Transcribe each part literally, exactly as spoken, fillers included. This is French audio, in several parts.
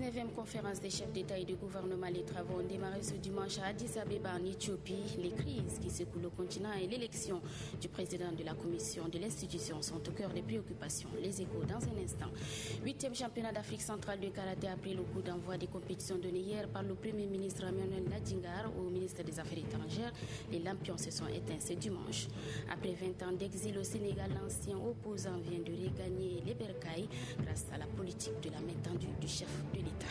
dix-neuvième conférence des chefs d'État et de gouvernement, les travaux ont démarré ce dimanche à Addis Abeba en Éthiopie. Les crises qui secouent le continent et l'élection du président de la commission de l'institution sont au cœur des préoccupations. Les échos dans un instant. Huitième championnat d'Afrique centrale de karaté a pris le coup d'envoi des compétitions données hier par le Premier ministre Emmanuel Nadjingar au ministre des Affaires étrangères. Les lampions se sont éteints ce dimanche. Après vingt ans d'exil au Sénégal, l'ancien opposant vient de regagner les bercailles grâce à la politique de la main tendue du chef de l'État.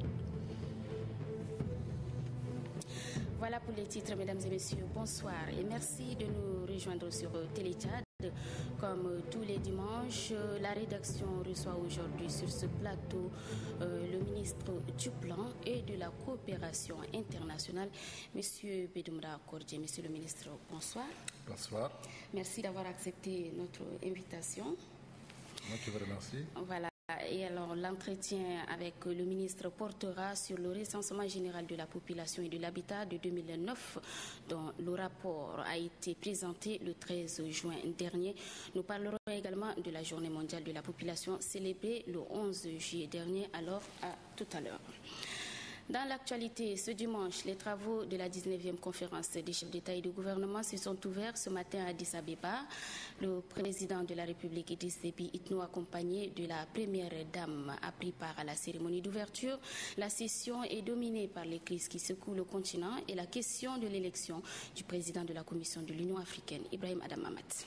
Voilà pour les titres, mesdames et messieurs. Bonsoir et merci de nous rejoindre sur Téléchat. Comme tous les dimanches, la rédaction reçoit aujourd'hui sur ce plateau euh, le ministre du Plan et de la Coopération internationale, Monsieur Bedoumra Kordje. Monsieur le ministre, bonsoir. Bonsoir. Merci d'avoir accepté notre invitation. Moi qui vous remercie. Voilà. Et alors, l'entretien avec le ministre portera sur le recensement général de la population et de l'habitat de deux mille neuf, dont le rapport a été présenté le treize juin dernier. Nous parlerons également de la journée mondiale de la population célébrée le onze juillet dernier. Alors, à tout à l'heure. Dans l'actualité, ce dimanche, les travaux de la dix-neuvième conférence des chefs d'État et de gouvernement se sont ouverts ce matin à Addis Abeba. Le président de la République, Idriss Déby Itno, accompagné de la première dame, a pris part à la cérémonie d'ouverture. La session est dominée par les crises qui secouent le continent et la question de l'élection du président de la Commission de l'Union africaine, Ibrahim Adam Mamat.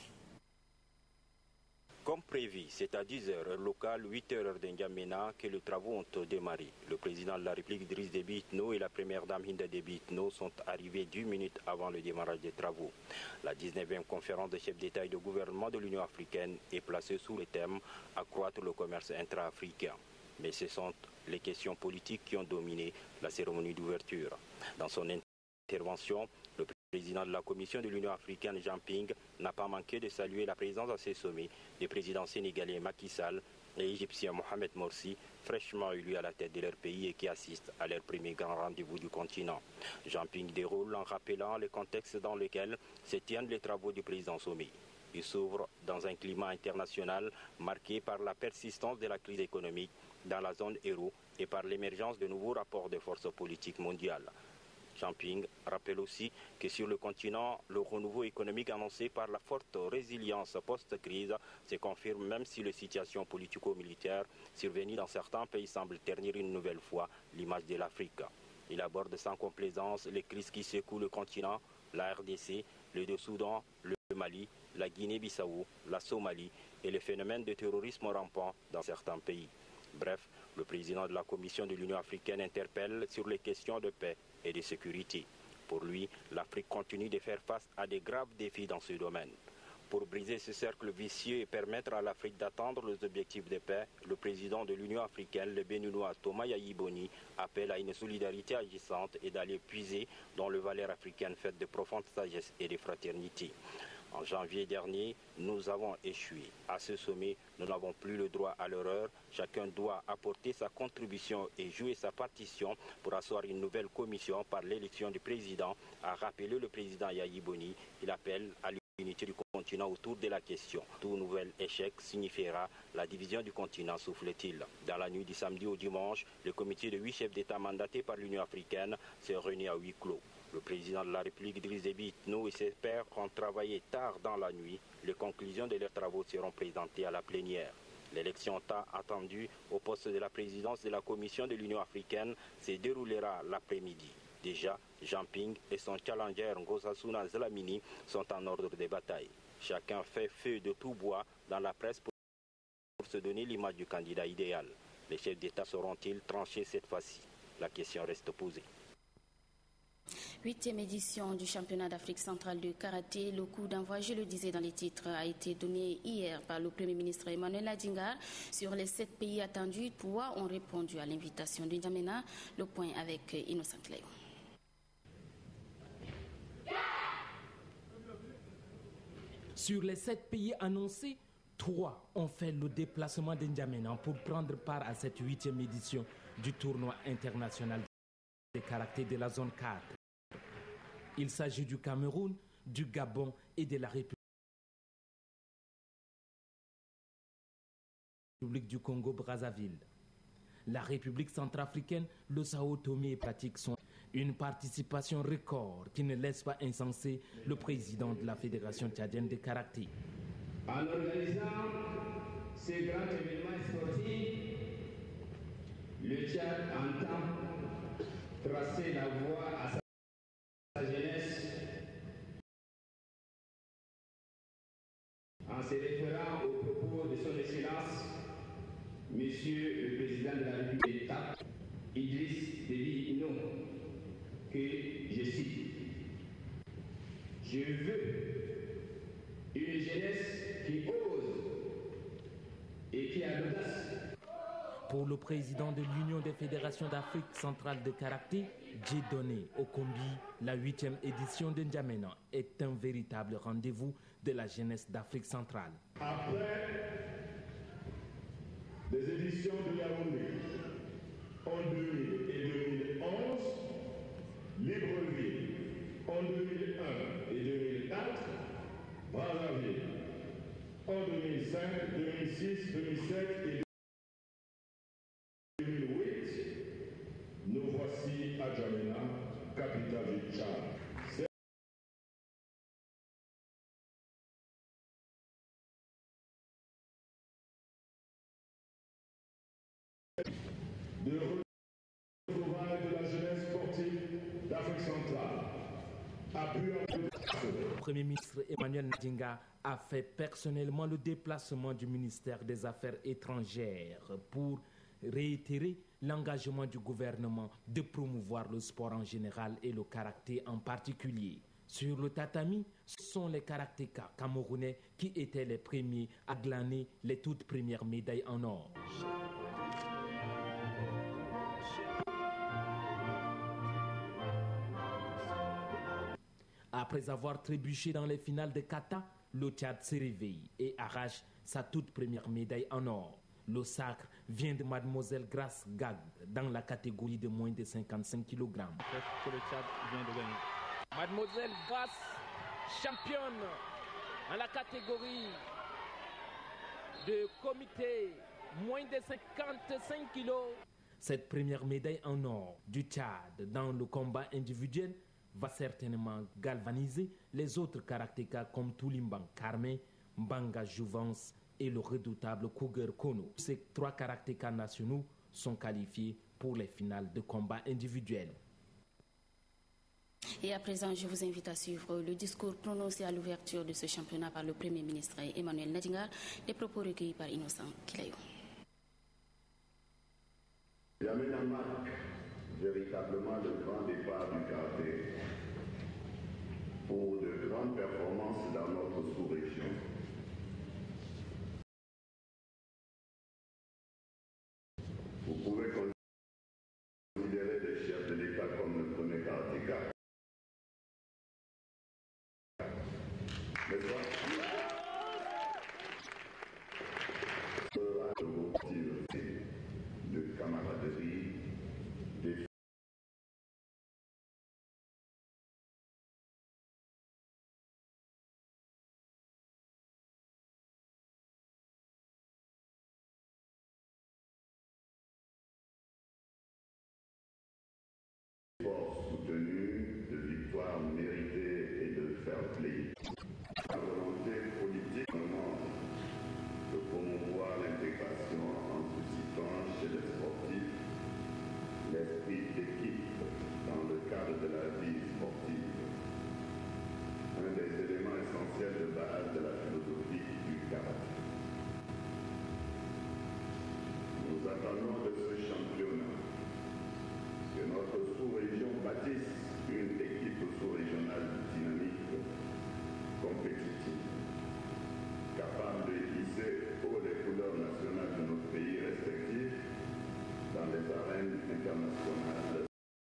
Comme prévu, c'est à dix heures heure locale, huit heures heure d'Indiamena que les travaux ont démarré. Le président de la République, Idriss Déby Itno, et la première dame Hinda Déby Itno sont arrivés dix minutes avant le démarrage des travaux. La dix-neuvième conférence des chefs d'État et de gouvernement de l'Union africaine est placée sous le thème « Accroître le commerce intra-africain ». Mais ce sont les questions politiques qui ont dominé la cérémonie d'ouverture. Dans son intervention, le Le président de la Commission de l'Union africaine, Jean Ping, n'a pas manqué de saluer la présence à ces sommets des présidents sénégalais Macky Sall et égyptien Mohamed Morsi, fraîchement élus à la tête de leur pays et qui assistent à leur premier grand rendez-vous du continent. Jean Ping déroule en rappelant le contexte dans lequel se tiennent les travaux du président sommet. Il s'ouvre dans un climat international marqué par la persistance de la crise économique dans la zone euro et par l'émergence de nouveaux rapports de force politique mondiale. Jean Ping rappelle aussi que sur le continent, le renouveau économique annoncé par la forte résilience post-crise se confirme même si la situation politico-militaire survenue dans certains pays semble ternir une nouvelle fois l'image de l'Afrique. Il aborde sans complaisance les crises qui secouent le continent, la R D C, le Soudan, le Mali, la Guinée-Bissau, la Somalie et les phénomènes de terrorisme rampant dans certains pays. Bref, le président de la Commission de l'Union africaine interpelle sur les questions de paix et de sécurité. Pour lui, l'Afrique continue de faire face à de graves défis dans ce domaine. Pour briser ce cercle vicieux et permettre à l'Afrique d'atteindre les objectifs de paix, le président de l'Union africaine, le Béninois Thomas Yayi Boni, appelle à une solidarité agissante et d'aller puiser dans les valeurs africaines faites de profonde sagesse et de fraternité. En janvier dernier, nous avons échoué. À ce sommet, nous n'avons plus le droit à l'erreur. Chacun doit apporter sa contribution et jouer sa partition pour asseoir une nouvelle commission par l'élection du président, a rappelé le président Yayi Boni. Il appelle à l'unité du continent autour de la question. Tout nouvel échec signifiera la division du continent, souffle-t-il. Dans la nuit du samedi au dimanche, le comité de huit chefs d'État mandatés par l'Union africaine s'est réuni à huis clos. Le président de la République, Idriss Déby Itno, et ses pairs ont travaillé tard dans la nuit. Les conclusions de leurs travaux seront présentées à la plénière. L'élection attendue au poste de la présidence de la Commission de l'Union africaine se déroulera l'après-midi. Déjà, Jean Ping et son challenger Nkosazana Dlamini sont en ordre de bataille. Chacun fait feu de tout bois dans la presse pour se donner l'image du candidat idéal. Les chefs d'État seront-ils tranchés cette fois-ci? La question reste posée. Huitième édition du championnat d'Afrique centrale de karaté. Le coup d'envoi, je le disais dans les titres, a été donné hier par le Premier ministre Emmanuel Nadjingar. Sur les sept pays attendus, trois ont répondu à l'invitation de N'Djamena. Le point avec Innocent Léo. Sur les sept pays annoncés, trois ont fait le déplacement de N'Djamena pour prendre part à cette huitième édition du tournoi international de karaté de la zone quatre. Il s'agit du Cameroun, du Gabon et de la République du Congo-Brazzaville. la République centrafricaine, le Sao Tomé et Pratique sont une participation record qui ne laisse pas incenser le président de la Fédération tchadienne de karaté. En organisant ces grands événements sportifs, le Tchad entend tracer la voie à sa jeunesse en se référant aux propos de son Excellence, Monsieur le Président de la République d'État, Idriss Déby Itno, que je cite. Je veux une jeunesse qui ose et qui a l'audace. Pour le président de l'Union des fédérations d'Afrique centrale de karaté, Dieudonné Okombi, la huitième édition de N'Djamena est un véritable rendez-vous de la jeunesse d'Afrique centrale. Après des éditions de Yaoundé en deux mille et deux mille onze, Libreville en deux mille un et deux mille quatre, Brazzaville en deux mille cinq, deux mille six, deux mille sept et deux mille huit, nous voici à N'Djamena, capitale du Tchad. De retrouvailles de la jeunesse sportive d'Afrique centrale. Le Premier ministre Emmanuel Ndinga a fait personnellement le déplacement du ministère des Affaires étrangères pour réitérer l'engagement du gouvernement de promouvoir le sport en général et le karaté en particulier. Sur le tatami, ce sont les karatékas camerounais qui étaient les premiers à glaner les toutes premières médailles en or. Après avoir trébuché dans les finales de kata, le Tchad se réveille et arrache sa toute première médaille en or. Le sacre vient de Mademoiselle Grace Gag dans la catégorie de moins de cinquante-cinq kilogrammes. Que le Tchad vient de gagner. Mademoiselle Grace, championne dans la catégorie de comité moins de cinquante-cinq kilos. Cette première médaille en or du Tchad dans le combat individuel va certainement galvaniser les autres karatékas comme Toulimban Carmen, Mbanga Jouvence et le redoutable Cougar Kono. Ces trois karatékas nationaux sont qualifiés pour les finales de combat individuel. Et à présent, je vous invite à suivre le discours prononcé à l'ouverture de ce championnat par le Premier ministre Emmanuel Ndinga, des propos recueillis par Innocent Kilayo. N'Djamena marque véritablement le grand départ du karaté pour de grandes performances dans notre sous-région. Vous pouvez considérer les chefs de l'État comme le premier karatéka. N'est-ce pas? De camaraderie, des forces soutenues, de victoires méritées et de fair play. La volonté politique de promouvoir l'intégration en suscitant chez les sportifs l'esprit d'équipe dans le cadre de la vie sportive. Un des éléments essentiels de base de la philosophie du karaté. Nous attendons de ce championnat que notre sous-région bâtisse une équipe sous-régionale dynamique, compétitive, capable de hisser haut les couleurs nationales de nos pays respectifs dans les arènes internationales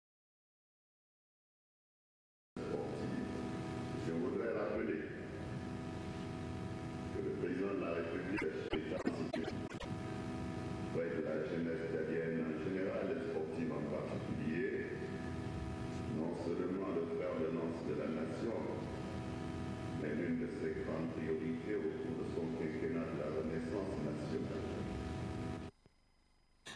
sportives. Je voudrais rappeler que le président de la République est ainsi près de la jeunesse tchadienne en général et sportive en particulier, non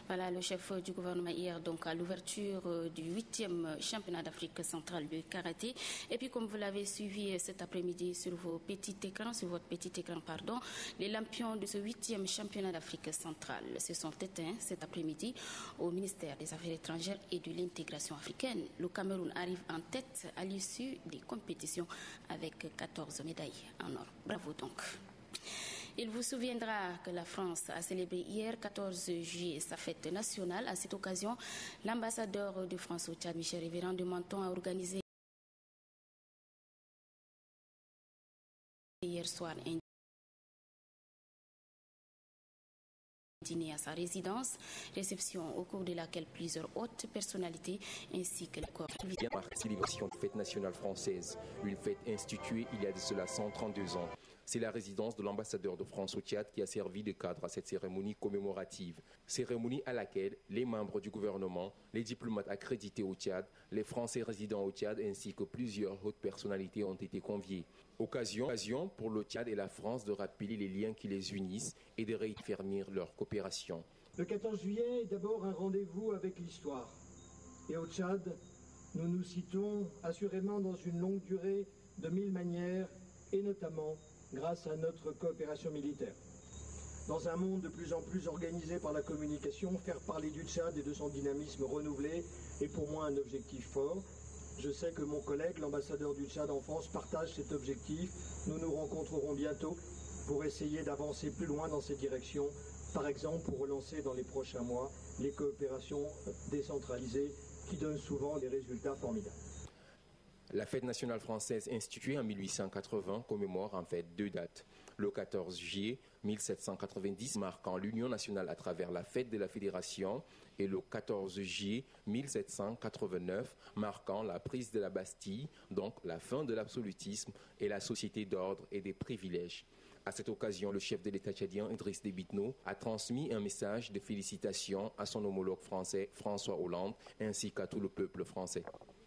Voilà le chef du gouvernement hier donc à l'ouverture du huitième championnat d'Afrique centrale de karaté. Et puis comme vous l'avez suivi cet après-midi sur vos petits écrans, sur votre petit écran pardon, les lampions de ce huitième championnat d'Afrique centrale se sont éteints cet après-midi au ministère des Affaires étrangères et de l'intégration africaine. Le Cameroun arrive en tête à l'issue des compétitions avec quatorze médailles en or. Bravo donc. Il vous souviendra que la France a célébré hier, quatorze juillet, sa fête nationale. À cette occasion, l'ambassadeur de France au Tchad, Michel Révérend de Menton, a organisé hier soir un dîner à sa résidence, réception au cours de laquelle plusieurs hautes personnalités ainsi que le corps. Célébration de fête nationale française, une fête instituée il y a de cela cent trente-deux ans. C'est la résidence de l'ambassadeur de France au Tchad qui a servi de cadre à cette cérémonie commémorative. Cérémonie à laquelle les membres du gouvernement, les diplomates accrédités au Tchad, les Français résidant au Tchad ainsi que plusieurs hautes personnalités ont été conviés. Occasion, occasion pour le Tchad et la France de rappeler les liens qui les unissent et de réaffirmer leur coopération. Le quatorze juillet est d'abord un rendez-vous avec l'histoire. Et au Tchad, nous nous citons assurément dans une longue durée de mille manières et notamment grâce à notre coopération militaire. Dans un monde de plus en plus organisé par la communication, faire parler du Tchad et de son dynamisme renouvelé est pour moi un objectif fort. Je sais que mon collègue, l'ambassadeur du Tchad en France, partage cet objectif. Nous nous rencontrerons bientôt pour essayer d'avancer plus loin dans cette direction, par exemple pour relancer dans les prochains mois les coopérations décentralisées qui donnent souvent des résultats formidables. La fête nationale française instituée en mille huit cent quatre-vingts commémore en fait deux dates. Le quatorze juillet mille sept cent quatre-vingt-dix marquant l'union nationale à travers la fête de la Fédération et le quatorze juillet mille sept cent quatre-vingt-neuf marquant la prise de la Bastille, donc la fin de l'absolutisme et la société d'ordre et des privilèges. À cette occasion, le chef de l'État tchadien, Idriss Déby Itno, a transmis un message de félicitations à son homologue français, François Hollande, ainsi qu'à tout le peuple français.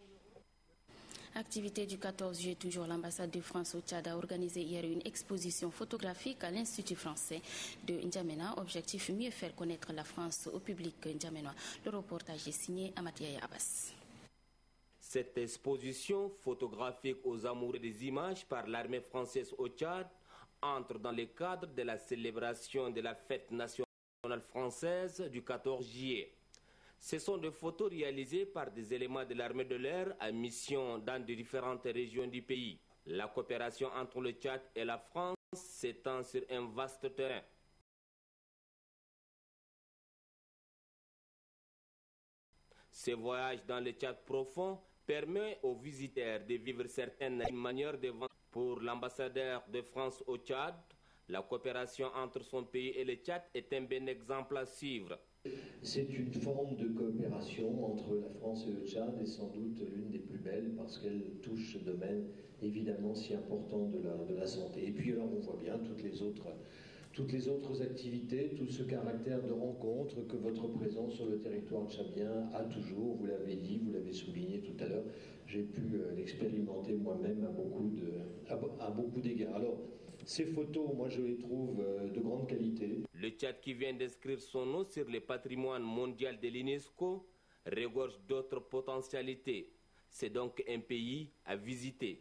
Activité du quatorze juillet, toujours l'ambassade de France au Tchad a organisé hier une exposition photographique à l'Institut français de N'Djamena. Objectif, mieux faire connaître la France au public n'djamenois. Le reportage est signé Amatia Abbas. Cette exposition photographique aux amoureux des images par l'armée française au Tchad entre dans le cadre de la célébration de la fête nationale française du quatorze juillet. Ce sont des photos réalisées par des éléments de l'armée de l'air à mission dans de différentes régions du pays. La coopération entre le Tchad et la France s'étend sur un vaste terrain. Ce voyage dans le Tchad profond permet aux visiteurs de vivre certaines manières de vente. Pour l'ambassadeur de France au Tchad, la coopération entre son pays et le Tchad est un bon exemple à suivre. C'est une forme de coopération entre la France et le Tchad et sans doute l'une des plus belles parce qu'elle touche ce domaine évidemment si important de la, de la santé. Et puis alors on voit bien toutes les autres, toutes les autres activités, tout ce caractère de rencontre que votre présence sur le territoire tchadien a toujours, vous l'avez dit, vous l'avez souligné tout à l'heure, j'ai pu l'expérimenter moi-même à beaucoup de, à, à beaucoup d'égards. Alors, ces photos, moi je les trouve de grande qualité. Le Tchad qui vient d'inscrire son nom sur le patrimoine mondial de l'UNESCO regorge d'autres potentialités. C'est donc un pays à visiter.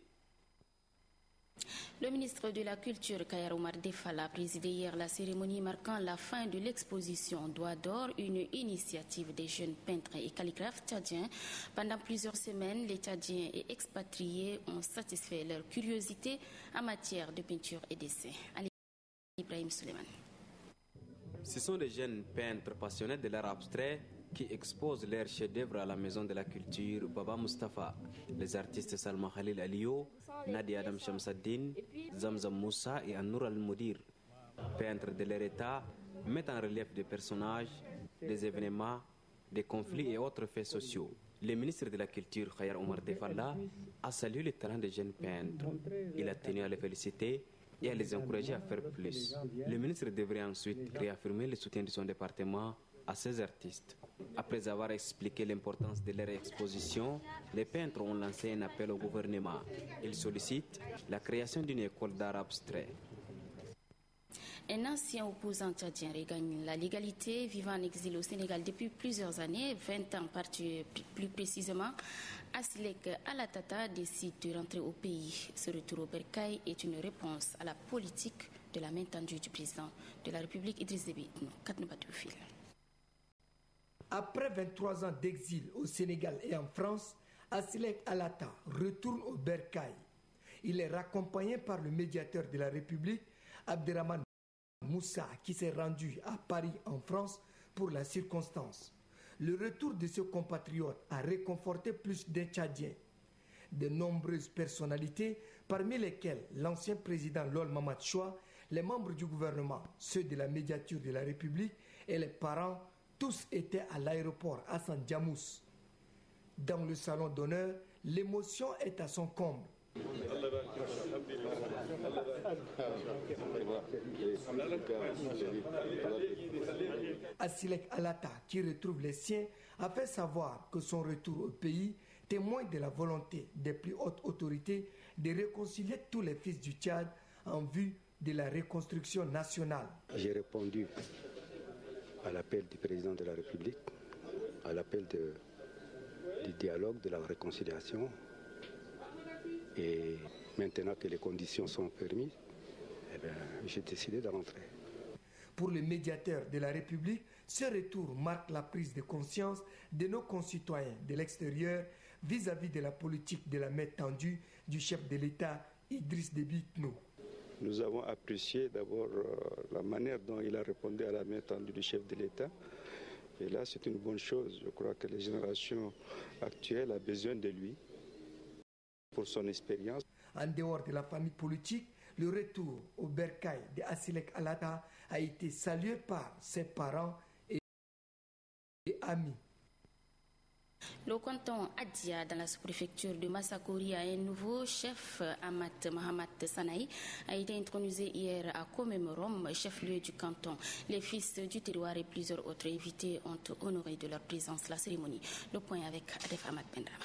Le ministre de la Culture, Kayar Omar Defala, a présidé hier la cérémonie marquant la fin de l'exposition Doigt d'or, une initiative des jeunes peintres et calligraphes tchadiens. Pendant plusieurs semaines, les Tchadiens et expatriés ont satisfait leur curiosité en matière de peinture et d'essai. Ali Ibrahim Suleiman. Ce sont des jeunes peintres passionnés de l'art abstrait qui exposent leurs chefs-d'œuvre à la Maison de la Culture Baba Mustafa. Les artistes Salma Khalil Aliyo, Nadia Adam Shamsaddin, Zamzam Moussa et Anour Al-Moudir, peintres de leur état, mettent en relief des personnages, des événements, des conflits et autres faits sociaux. Le ministre de la Culture, Kayar Omar Defalla, a salué le talent des jeunes peintres. Il a tenu à les féliciter et à les encourager à faire plus. Le ministre devrait ensuite réaffirmer le soutien de son département à ces artistes. Après avoir expliqué l'importance de leur exposition, les peintres ont lancé un appel au gouvernement. Ils sollicitent la création d'une école d'art abstrait. Un ancien opposant tchadien regagne la légalité, vivant en exil au Sénégal depuis plusieurs années, vingt ans plus précisément. Asilek Alatata décide de rentrer au pays. Ce retour au bercail est une réponse à la politique de la main tendue du président de la République, Idriss Déby Itno. Après vingt-trois ans d'exil au Sénégal et en France, Asilek Alata retourne au bercail. Il est raccompagné par le médiateur de la République, Abderrahmane Moussa, qui s'est rendu à Paris en France pour la circonstance. Le retour de ce compatriote a réconforté plus d'un Tchadiens. De nombreuses personnalités, parmi lesquelles l'ancien président Lol Mamadou Choua, les membres du gouvernement, ceux de la médiature de la République et les parents, tous étaient à l'aéroport Hassan Diamous. Dans le salon d'honneur, l'émotion est à son comble. Asilek Alata, qui retrouve les siens, a fait savoir que son retour au pays témoigne de la volonté des plus hautes autorités de réconcilier tous les fils du Tchad en vue de la reconstruction nationale. J'ai répondu à l'appel du président de la République, à l'appel de, du dialogue, de la réconciliation. Et maintenant que les conditions sont permises, eh bien, j'ai décidé de rentrer. Pour le médiateur de la République, ce retour marque la prise de conscience de nos concitoyens de l'extérieur vis-à-vis de la politique de la main tendue du chef de l'État, Idriss Déby Itno. Nous avons apprécié d'abord euh, la manière dont il a répondu à la main tendue du chef de l'État. Et là, c'est une bonne chose. Je crois que les générations actuelles ont besoin de lui pour son expérience. En dehors de la famille politique, le retour au bercail de Asilek Alata a été salué par ses parents et amis. Le canton Adia, dans la sous-préfecture de Massakori, a un nouveau chef, Amat Mohamed Sanaï, a été intronisé hier à Komemorom, chef-lieu du canton. Les fils du terroir et plusieurs autres invités ont honoré de leur présence la cérémonie. Le point avec Adef Ahmad Bendrama.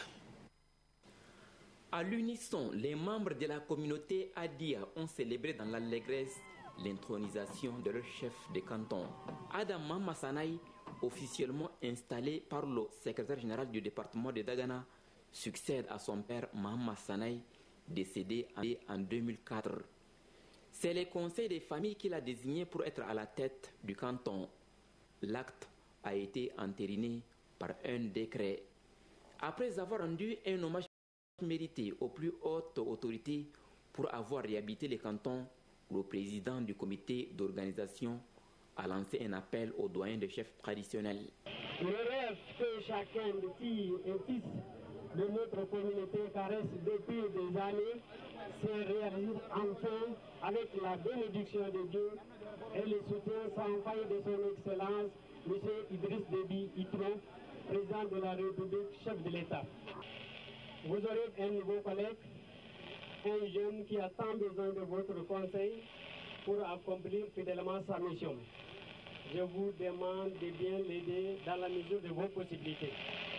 À l'unisson, les membres de la communauté Adia ont célébré dans l'allégresse l'intronisation de leur chef de canton. Adam Mama Sanaï, officiellement installé par le secrétaire général du département de Dagana, succède à son père Mahama Sanaï, décédé en deux mille quatre. C'est le conseil des familles qui l'a désigné pour être à la tête du canton. L'acte a été entériné par un décret. Après avoir rendu un hommage mérité aux plus hautes autorités pour avoir réhabilité les cantons, le président du comité d'organisation a lancé un appel aux doyens de chefs traditionnels. Le rêve que chacun de filles et fils de notre communauté caresse depuis des années s'est réalisé enfin avec la bénédiction de Dieu et le soutien sans faille de son Excellence, M. Idriss Déby Itno, président de la République, chef de l'État. Vous aurez un nouveau collègue, un jeune qui a tant besoin de votre conseil pour accomplir fidèlement sa mission. Je vous demande de bien l'aider dans la mesure de vos possibilités.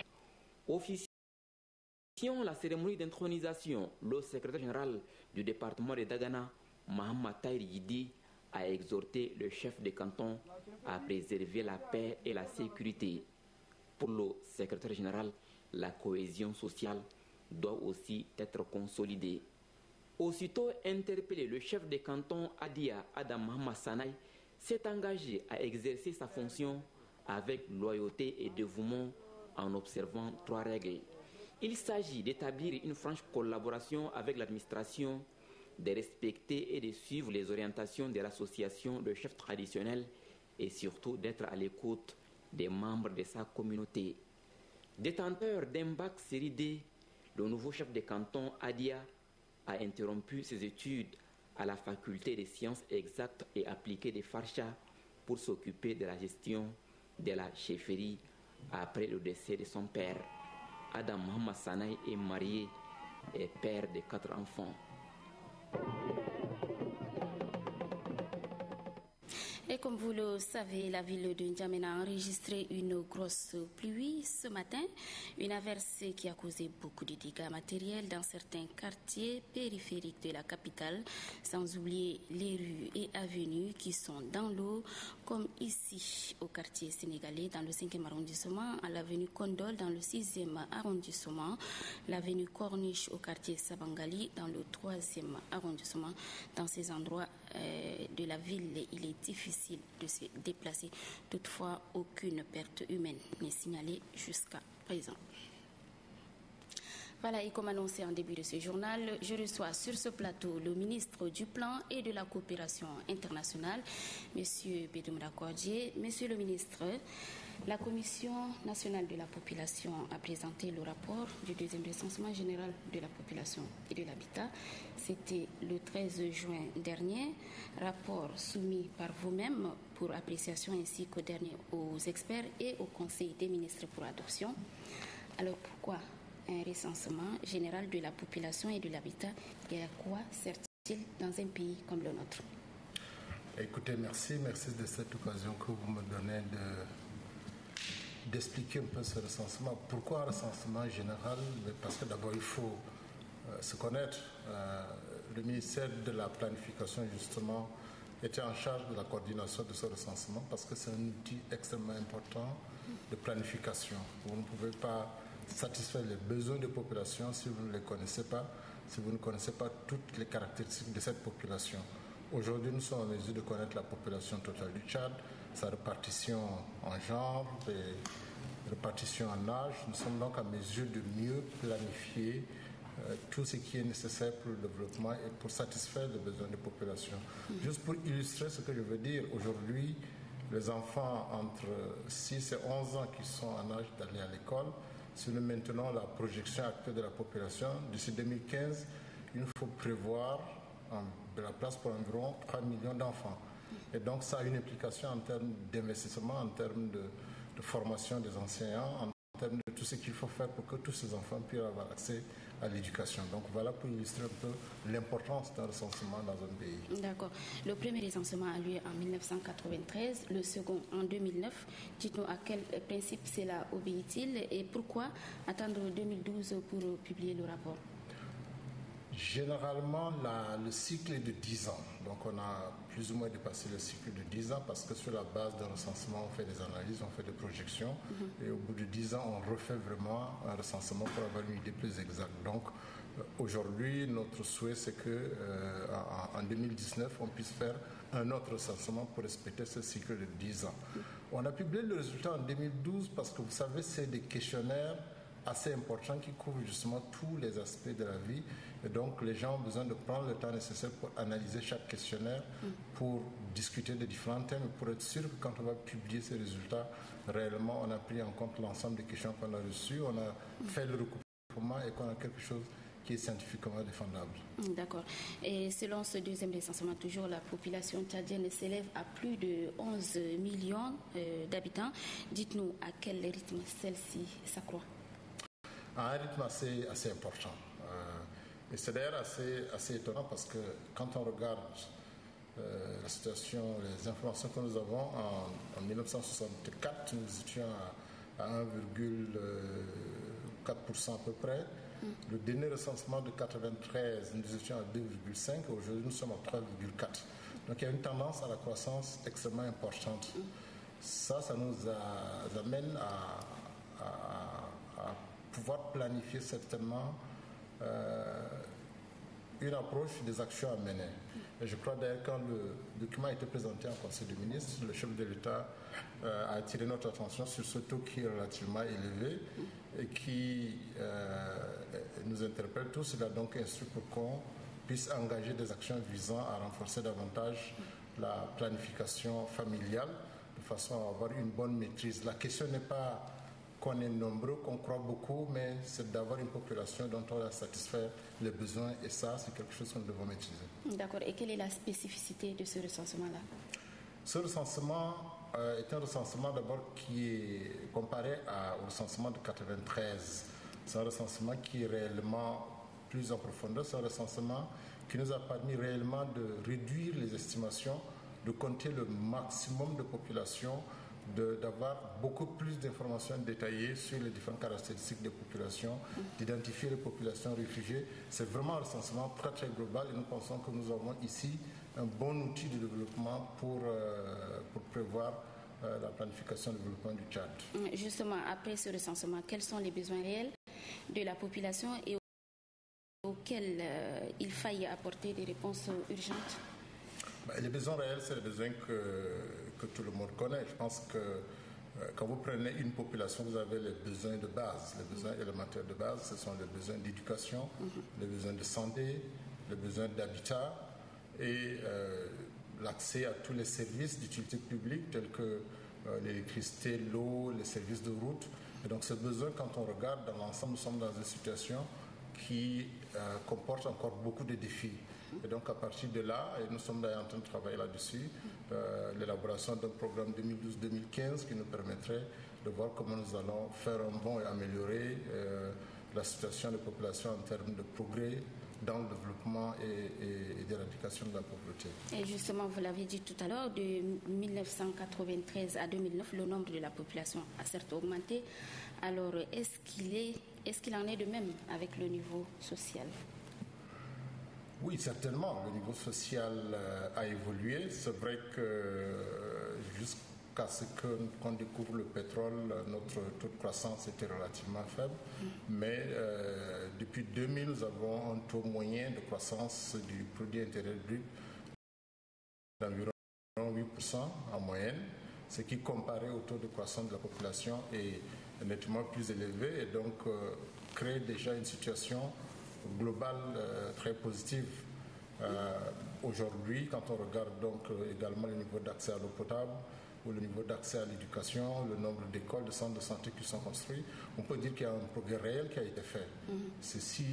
Officiant la cérémonie d'intronisation, le secrétaire général du département de Dagana, Mahama Tahir Yidi, a exhorté le chef de canton à préserver la paix et la sécurité. Pour le secrétaire général, la cohésion sociale doit aussi être consolidée. Aussitôt interpellé, le chef de canton Adia, Adam Mahama Sanaï, s'est engagé à exercer sa fonction avec loyauté et dévouement en observant trois règles. Il s'agit d'établir une franche collaboration avec l'administration, de respecter et de suivre les orientations de l'association de chefs traditionnels et surtout d'être à l'écoute des membres de sa communauté. Détenteur d'un bac série D, le nouveau chef de canton Adia a interrompu ses études à la faculté des sciences exactes et appliquées de Farcha pour s'occuper de la gestion de la chefferie après le décès de son père. Adam Mahama Sanaï est marié et père de quatre enfants. Et comme vous le savez, la ville de N'Djamena a enregistré une grosse pluie ce matin, une averse qui a causé beaucoup de dégâts matériels dans certains quartiers périphériques de la capitale, sans oublier les rues et avenues qui sont dans l'eau, comme ici au quartier sénégalais dans le cinquième arrondissement, à l'avenue Kondol dans le sixième arrondissement, l'avenue Corniche au quartier Sabangali dans le troisième arrondissement. Dans ces endroits euh, de la ville, il est difficile de se déplacer. Toutefois, aucune perte humaine n'est signalée jusqu'à présent. Voilà, et comme annoncé en début de ce journal, je reçois sur ce plateau le ministre du Plan et de la Coopération internationale, M. Bédoumra Kordié. Monsieur le ministre, la Commission nationale de la population a présenté le rapport du deuxième recensement général de la population et de l'habitat. C'était le treize juin dernier. Rapport soumis par vous-même pour appréciation ainsi qu'aux derniers aux experts et au Conseil des ministres pour adoption. Alors pourquoi un recensement général de la population et de l'habitat et à quoi sert-il dans un pays comme le nôtre? Écoutez, merci. Merci de cette occasion que vous me donnez de d'expliquer un peu ce recensement. Pourquoi un recensement général? Parce que d'abord, il faut euh, se connaître. Euh, le ministère de la Planification, justement, était en charge de la coordination de ce recensement parce que c'est un outil extrêmement important de planification. Vous ne pouvez pas satisfaire les besoins des populations si vous ne les connaissez pas, si vous ne connaissez pas toutes les caractéristiques de cette population. Aujourd'hui, nous sommes en mesure de connaître la population totale du Tchad, sa répartition en genre, et répartition en âge. Nous sommes donc en mesure de mieux planifier euh, tout ce qui est nécessaire pour le développement et pour satisfaire les besoins des populations. Mmh. Juste pour illustrer ce que je veux dire, aujourd'hui, les enfants entre six et onze ans qui sont en âge d'aller à l'école, si nous maintenons la projection actuelle de la population, d'ici deux mille quinze, il faut prévoir de la place pour environ trois millions d'enfants. Et donc ça a une implication en termes d'investissement, en termes de, de formation des enseignants, en termes de tout ce qu'il faut faire pour que tous ces enfants puissent avoir accès à l'éducation. Donc voilà pour illustrer un peu l'importance d'un recensement dans un pays. D'accord. Le premier recensement a lieu en mille neuf cent quatre-vingt-treize, le second en deux mille neuf. Dites-nous à quel principe cela obéit-il et pourquoi attendre deux mille douze pour publier le rapport? Généralement, la, le cycle est de dix ans. Donc, on a plus ou moins dépassé le cycle de dix ans parce que sur la base d'un recensement, on fait des analyses, on fait des projections. Mm-hmm. Et au bout de dix ans, on refait vraiment un recensement pour avoir une idée plus exacte. Donc, euh, aujourd'hui, notre souhait, c'est que euh, en, en deux mille dix-neuf, on puisse faire un autre recensement pour respecter ce cycle de dix ans. Mm-hmm. On a publié le résultat en deux mille douze parce que, vous savez, c'est des questionnaires assez importants qui couvrent justement tous les aspects de la vie. Et donc, les gens ont besoin de prendre le temps nécessaire pour analyser chaque questionnaire, mm. pour discuter de différents thèmes, pour être sûr que quand on va publier ces résultats, réellement, on a pris en compte l'ensemble des questions qu'on a reçues, on a mm. fait le recoupement et qu'on a quelque chose qui est scientifiquement défendable. D'accord. Et selon ce deuxième recensement, toujours la population tchadienne s'élève à plus de onze millions euh, d'habitants. Dites-nous à quel rythme celle-ci s'accroît? À un rythme assez, assez important. Euh, et c'est d'ailleurs assez, assez étonnant parce que quand on regarde euh, la situation, les informations que nous avons, en, en mille neuf cent soixante-quatre, nous étions à, à un virgule quatre pour cent à peu près. Mm. Le dernier recensement de quatre-vingt-treize, nous étions à deux virgule cinq, aujourd'hui nous sommes à trois virgule quatre. Donc il y a une tendance à la croissance extrêmement importante. Mm. Ça, ça nous a, amène à, à, à pouvoir planifier certainement euh, une approche des actions à mener. Et je crois d'ailleurs quand le document a été présenté en Conseil des ministres, le chef de l'État euh, a attiré notre attention sur ce taux qui est relativement élevé et qui euh, nous interpelle tous. Il a donc instruit pour qu'on puisse engager des actions visant à renforcer davantage la planification familiale de façon à avoir une bonne maîtrise. La question n'est pas qu'on est nombreux, qu'on croit beaucoup, mais c'est d'avoir une population dont on va satisfaire les besoins et ça, c'est quelque chose que nous devons maîtriser. D'accord. Et quelle est la spécificité de ce recensement-là? Ce recensement euh, est un recensement d'abord qui est comparé à, au recensement de quatre-vingt-treize. C'est un recensement qui est réellement plus en profondeur. C'est un recensement qui nous a permis réellement de réduire les estimations de compter le maximum de population, d'avoir beaucoup plus d'informations détaillées sur les différentes caractéristiques des populations, d'identifier les populations réfugiées. C'est vraiment un recensement très très global et nous pensons que nous avons ici un bon outil de développement pour, euh, pour prévoir euh, la planification du développement du Tchad. Justement, après ce recensement, quels sont les besoins réels de la population et auxquels euh, il faille apporter des réponses urgentes? Ben, les besoins réels, c'est les besoins que, que tout le monde connaît. Je pense que euh, quand vous prenez une population, vous avez les besoins de base. Les besoins élémentaires de base, ce sont les besoins d'éducation, mm-hmm. les besoins de santé, les besoins d'habitat et euh, l'accès à tous les services d'utilité publique tels que euh, l'électricité, l'eau, les services de route. Et donc ces besoins, quand on regarde dans l'ensemble, nous sommes dans une situation qui euh, comporte encore beaucoup de défis. Et donc à partir de là, et nous sommes d'ailleurs en train de travailler là-dessus, euh, l'élaboration d'un programme deux mille douze deux mille quinze qui nous permettrait de voir comment nous allons faire un bond et améliorer euh, la situation des populations en termes de progrès dans le développement et, et, et d'éradication de la pauvreté. Et justement, vous l'avez dit tout à l'heure, de mille neuf cent quatre-vingt-treize à deux mille neuf, le nombre de la population a certes augmenté. Alors, est-ce qu'il est, est-ce qu'il en est de même avec le niveau social? Oui, certainement. Le niveau social euh, a évolué. C'est vrai que euh, jusqu'à ce qu'on découvre le pétrole, notre taux de croissance était relativement faible. Mm. Mais euh, depuis deux mille, nous avons un taux moyen de croissance du produit intérieur brut d'environ huit pour cent en moyenne, ce qui, comparé au taux de croissance de la population, est nettement plus élevé et donc euh, crée déjà une situation globale euh, très positive. Euh, Aujourd'hui, quand on regarde donc euh, également le niveau d'accès à l'eau potable ou le niveau d'accès à l'éducation, le nombre d'écoles, de centres de santé qui sont construits, on peut dire qu'il y a un progrès réel qui a été fait. Mm-hmm. Ceci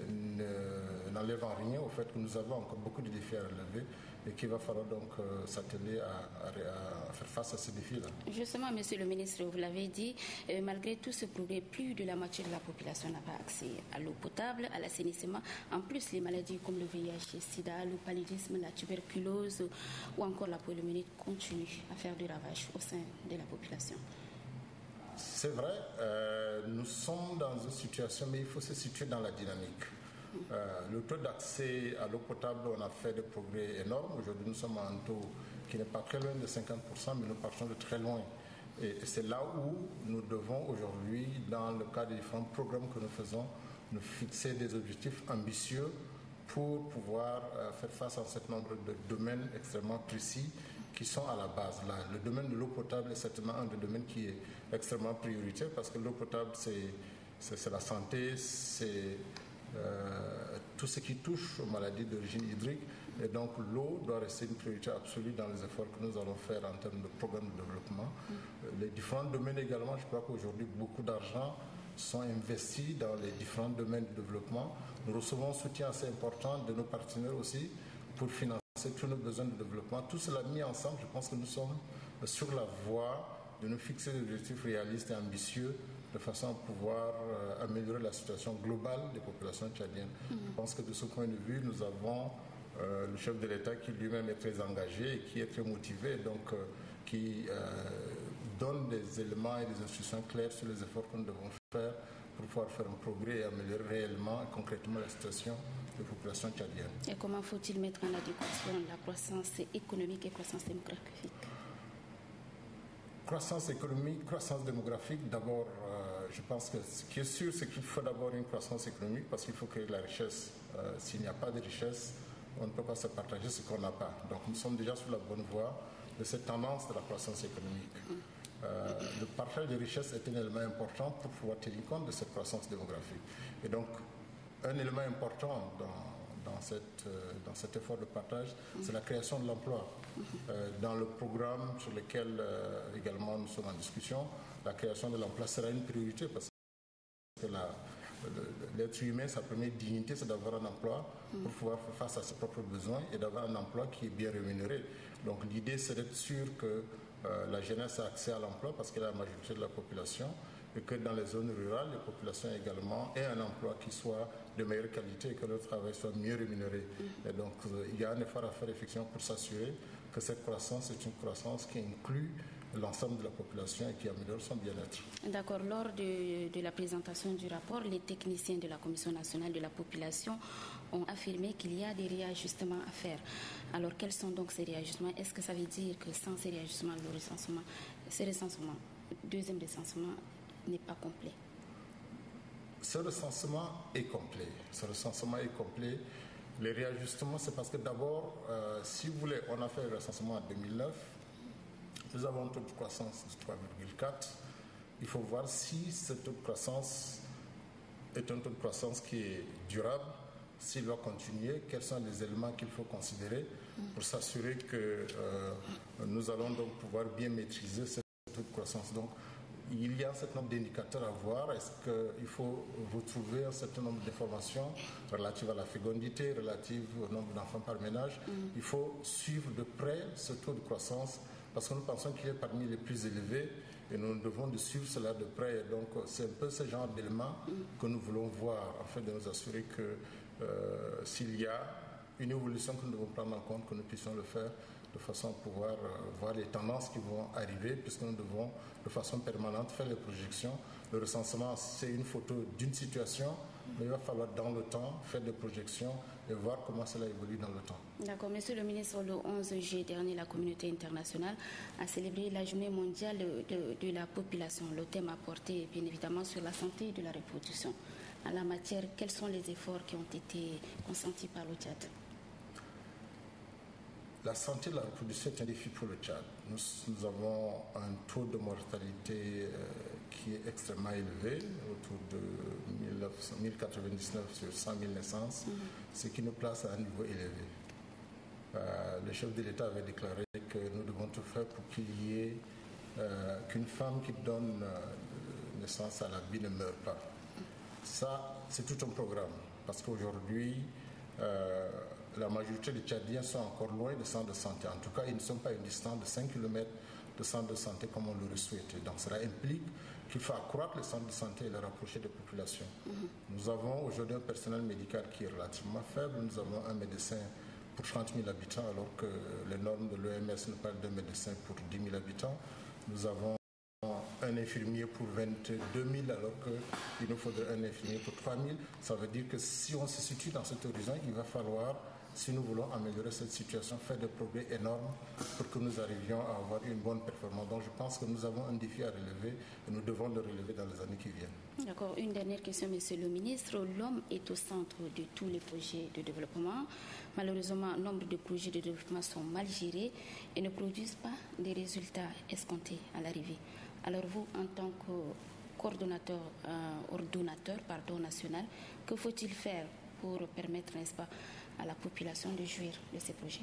euh, n'enlève en rien au fait que nous avons encore beaucoup de défis à relever et qu'il va falloir donc euh, s'atteler à, à, à faire face à ces défis-là. Justement, Monsieur le ministre, vous l'avez dit, euh, malgré tout ce progrès, plus de la moitié de la population n'a pas accès à l'eau potable, à l'assainissement. En plus, les maladies comme le V I H, le sida, le paludisme, la tuberculose ou encore la poliomyélite continuent à faire du ravage au sein de la population. C'est vrai, euh, nous sommes dans une situation, mais il faut se situer dans la dynamique. Euh, le taux d'accès à l'eau potable, on a fait des progrès énormes. Aujourd'hui, nous sommes à un taux qui n'est pas très loin de cinquante pour cent, mais nous partons de très loin. Et c'est là où nous devons aujourd'hui, dans le cadre des différents programmes que nous faisons, nous fixer des objectifs ambitieux pour pouvoir euh, faire face à un certain nombre de domaines extrêmement précis qui sont à la base. Là, le domaine de l'eau potable est certainement un des domaines qui est extrêmement prioritaire parce que l'eau potable, c'est la santé, c'est Euh, tout ce qui touche aux maladies d'origine hydrique. Et donc l'eau doit rester une priorité absolue dans les efforts que nous allons faire en termes de programme de développement. Mm. Les différents domaines également, je crois qu'aujourd'hui beaucoup d'argent sont investis dans les différents domaines de développement. Nous recevons un soutien assez important de nos partenaires aussi pour financer tous nos besoins de développement. Tout cela mis ensemble, je pense que nous sommes sur la voie de nous fixer des objectifs réalistes et ambitieux de façon à pouvoir euh, améliorer la situation globale des populations tchadiennes. Mm-hmm. Je pense que de ce point de vue, nous avons euh, le chef de l'État qui lui-même est très engagé et qui est très motivé, donc euh, qui euh, donne des éléments et des instructions claires sur les efforts que nous devons faire pour pouvoir faire un progrès et améliorer réellement et concrètement la situation des populations tchadiennes. Et comment faut-il mettre en adéquation la croissance économique et croissance démographique? Croissance économique, croissance démographique, d'abord, euh, je pense que ce qui est sûr, c'est qu'il faut d'abord une croissance économique parce qu'il faut créer de la richesse. Euh, S'il n'y a pas de richesse, on ne peut pas se partager ce qu'on n'a pas. Donc nous sommes déjà sur la bonne voie de cette tendance de la croissance économique. Euh, le partage de richesse est un élément important pour pouvoir tenir compte de cette croissance démographique. Et donc, un élément important dans, dans, cette, euh, dans cet effort de partage, c'est la création de l'emploi. Euh, dans le programme sur lequel euh, également nous sommes en discussion, la création de l'emploi sera une priorité parce que l'être humain, sa première dignité, c'est d'avoir un emploi pour pouvoir faire face à ses propres besoins et d'avoir un emploi qui est bien rémunéré. Donc l'idée, c'est d'être sûr que euh, la jeunesse a accès à l'emploi parce qu'elle est la majorité de la population et que dans les zones rurales, les populations également aient un emploi qui soit de meilleure qualité et que le travail soit mieux rémunéré. Et donc, euh, il y a un effort à faire effectivement pour s'assurer que cette croissance est une croissance qui inclut l'ensemble de la population et qui améliore son bien-être. D'accord. Lors de, de la présentation du rapport, les techniciens de la Commission nationale de la population ont affirmé qu'il y a des réajustements à faire. Alors, quels sont donc ces réajustements? Est-ce que ça veut dire que sans ces réajustements, le recensement, ce recensement, deuxième recensement, n'est pas complet? Ce recensement est complet. Ce recensement est complet. Les réajustements, c'est parce que d'abord, euh, si vous voulez, on a fait le recensement en deux mille neuf. Nous avons un taux de croissance de trois virgule quatre. Il faut voir si ce taux de croissance est un taux de croissance qui est durable, s'il va continuer, quels sont les éléments qu'il faut considérer pour s'assurer que euh, nous allons donc pouvoir bien maîtriser ce taux de croissance. Donc, il y a un certain nombre d'indicateurs à voir. Est-ce qu'il faut retrouver un certain nombre d'informations relatives à la fécondité, relatives au nombre d'enfants par ménage? Mm. Il faut suivre de près ce taux de croissance parce que nous pensons qu'il est parmi les plus élevés et nous devons de suivre cela de près. Donc, c'est un peu ce genre d'éléments mm. que nous voulons voir afin de nous assurer que euh, s'il y a une évolution que nous devons prendre en compte, que nous puissions le faire de façon à pouvoir euh, voir les tendances qui vont arriver, puisque nous devons de façon permanente faire les projections. Le recensement, c'est une photo d'une situation, mais il va falloir dans le temps faire des projections et voir comment cela évolue dans le temps. D'accord. Monsieur le ministre, le onze juillet dernier, la communauté internationale a célébré la journée mondiale de, de la population. Le thème a porté bien évidemment sur la santé et de la reproduction. En la matière, quels sont les efforts qui ont été consentis par le Tchad? La santé de la reproduction est un défi pour le Tchad. Nous, nous avons un taux de mortalité euh, qui est extrêmement élevé, autour de mille quatre-vingt-dix-neuf sur cent mille naissances, mmh. ce qui nous place à un niveau élevé. Euh, le chef de l'État avait déclaré que nous devons tout faire pour qu'il y ait euh, qu'une femme qui donne euh, naissance à la vie ne meure pas. Ça, c'est tout un programme, parce qu'aujourd'hui, euh, la majorité des Tchadiens sont encore loin des centres de santé. En tout cas, ils ne sont pas à une distance de cinq kilomètres de centres de santé comme on l'aurait souhaité. Donc cela implique qu'il faut accroître les centres de santé et les rapprocher des populations. Mm-hmm. Nous avons aujourd'hui un personnel médical qui est relativement faible. Nous avons un médecin pour trente mille habitants, alors que les normes de l'O M S nous parlent d'un médecin pour dix mille habitants. Nous avons un infirmier pour vingt-deux mille, alors qu'il nous faudrait un infirmier pour trois mille. Ça veut dire que si on se situe dans cet horizon, il va falloir, si nous voulons améliorer cette situation, faire des progrès énormes pour que nous arrivions à avoir une bonne performance. Donc je pense que nous avons un défi à relever et nous devons le relever dans les années qui viennent. D'accord. Une dernière question, monsieur le ministre. L'homme est au centre de tous les projets de développement. Malheureusement, nombre de projets de développement sont mal gérés et ne produisent pas des résultats escomptés à l'arrivée. Alors vous, en tant que coordonnateur, euh, ordonnateur pardon, national, que faut-il faire pour permettre, n'est-ce pas, à la population de jouir de ces projets?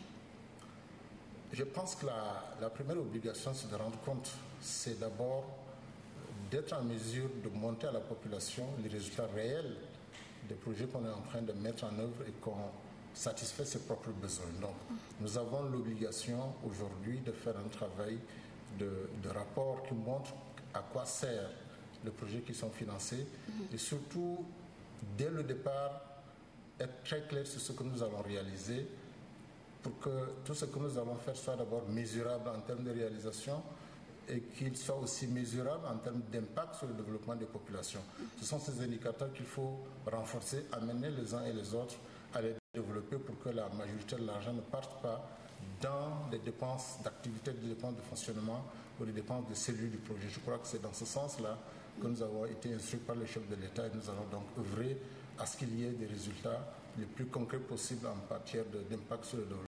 Je pense que la, la première obligation, c'est de rendre compte, c'est d'abord d'être en mesure de montrer à la population les résultats réels des projets qu'on est en train de mettre en œuvre et qu'on satisfait ses propres besoins. Donc, nous avons l'obligation aujourd'hui de faire un travail de, de rapport qui montre à quoi servent les projets qui sont financés mm-hmm. et surtout, dès le départ, être très clair sur ce que nous allons réaliser pour que tout ce que nous allons faire soit d'abord mesurable en termes de réalisation et qu'il soit aussi mesurable en termes d'impact sur le développement des populations. Ce sont ces indicateurs qu'il faut renforcer, amener les uns et les autres à les développer pour que la majorité de l'argent ne parte pas dans des dépenses d'activité, des dépenses de fonctionnement ou des dépenses de cellules du projet. Je crois que c'est dans ce sens-là que nous avons été instruits par le chef de l'État et nous allons donc œuvrer à ce qu'il y ait des résultats les plus concrets possibles en matière d'impact sur le développement.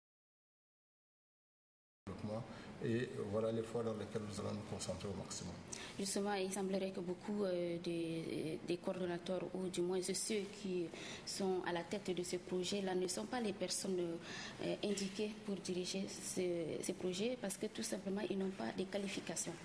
Et voilà les fois dans lesquels nous allons nous concentrer au maximum. Justement, il semblerait que beaucoup euh, des, des coordonnateurs, ou du moins ceux qui sont à la tête de ce projet-là, ne sont pas les personnes euh, indiquées pour diriger ce, ces projets parce que tout simplement, ils n'ont pas de qualifications.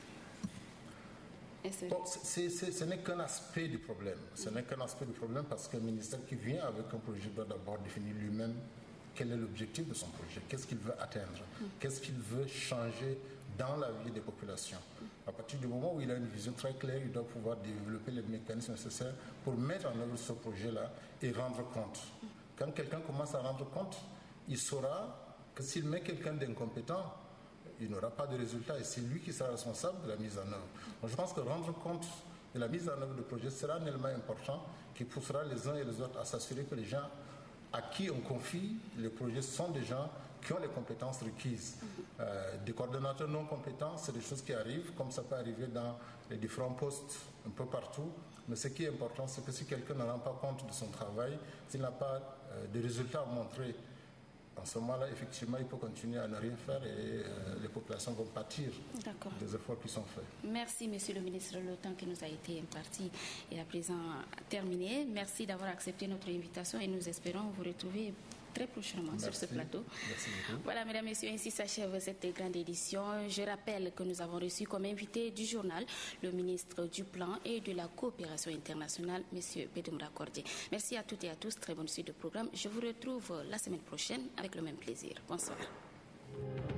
Bon, c'est, c'est, ce n'est qu'un aspect du problème. Ce n'est qu'un aspect du problème parce qu'un ministère qui vient avec un projet doit d'abord définir lui-même quel est l'objectif de son projet, qu'est-ce qu'il veut atteindre, qu'est-ce qu'il veut changer dans la vie des populations. À partir du moment où il a une vision très claire, il doit pouvoir développer les mécanismes nécessaires pour mettre en œuvre ce projet-là et rendre compte. Quand quelqu'un commence à rendre compte, il saura que s'il met quelqu'un d'incompétent, il n'aura pas de résultat et c'est lui qui sera responsable de la mise en œuvre. Donc je pense que rendre compte de la mise en œuvre du projet sera un élément important qui poussera les uns et les autres à s'assurer que les gens à qui on confie le projet sont des gens qui ont les compétences requises. Euh, des coordonnateurs non compétents, c'est des choses qui arrivent, comme ça peut arriver dans les différents postes un peu partout. Mais ce qui est important, c'est que si quelqu'un ne rend pas compte de son travail, s'il n'a pas euh, de résultats à montrer, en ce moment-là, effectivement, il peut continuer à ne rien faire et euh, les populations vont pâtir des efforts qui sont faits. Merci, Monsieur le ministre. Le temps qui nous a été imparti est à présent terminé. Merci d'avoir accepté notre invitation et nous espérons vous retrouver très prochainement Merci. sur ce plateau. Merci beaucoup. Voilà, mesdames, messieurs, ainsi s'achève cette grande édition. Je rappelle que nous avons reçu comme invité du journal le ministre du Plan et de la Coopération internationale, M. Bedoumra Kordje. Merci à toutes et à tous. Très bonne suite de programme. Je vous retrouve la semaine prochaine avec le même plaisir. Bonsoir.